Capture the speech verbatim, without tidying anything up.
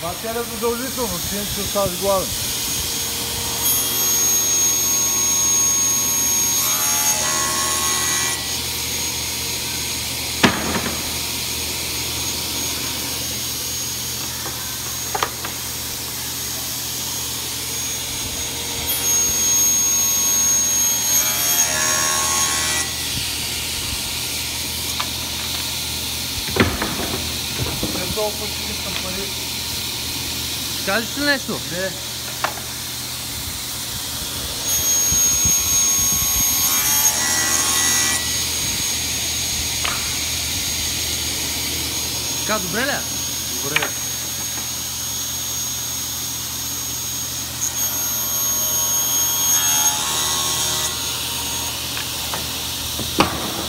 Това тя е задължително, че иначе оставаш гладен. Толкова ще искам пари. Кажеш ли нещо? Не. Така, добре ли? Добре.